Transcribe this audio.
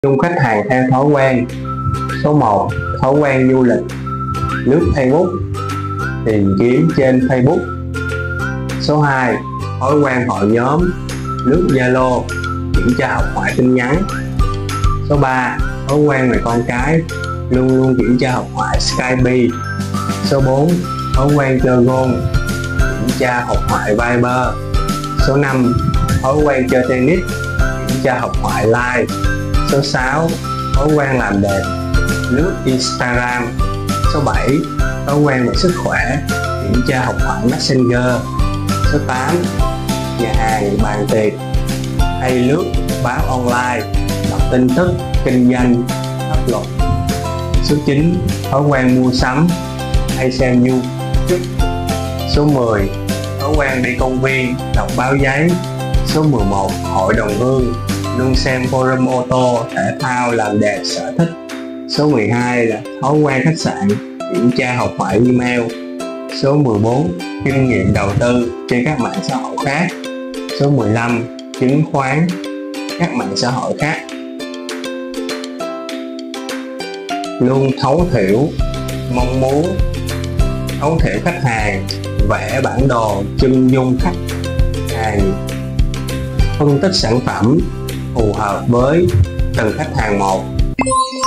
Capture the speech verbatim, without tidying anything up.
Dung khách hàng theo thói quen. Số một. Thói quen du lịch. Lướt Facebook, tìm kiếm trên Facebook. Số hai. Thói quen hội nhóm. Lướt Zalo, kiểm tra học thoại tin nhắn. Số ba. Thói quen về con cái, luôn luôn kiểm tra học thoại Skype. Số bốn. Thói quen chơi golf, kiểm tra học thoại Viber. Số năm. Thói quen chơi tennis, kiểm tra học thoại Line. Số sáu. Thói quen làm đẹp, lướt Instagram. Số bảy. Thói quen về sức khỏe, kiểm tra học thoại Messenger. Số tám. Nhà hàng bàn tiệc, hay lướt báo online, đọc tin tức kinh doanh, pháp luật. Số chín. Thói quen mua sắm, hay xem YouTube. Số mười. Thói quen đi công viên, đọc báo giấy. Số mười một. Hội đồng hương, luôn xem forum ô tô, thể thao, làm đẹp, sở thích. Số mười hai là thói quen khách sạn, kiểm tra học thoại email. Số mười bốn. Kinh nghiệm đầu tư trên các mạng xã hội khác. Số mười lăm. Chứng khoán, các mạng xã hội khác. Luôn thấu hiểu, mong muốn thấu hiểu khách hàng, vẽ bản đồ chân dung khách hàng, phân tích sản phẩm phù hợp với từng khách hàng một.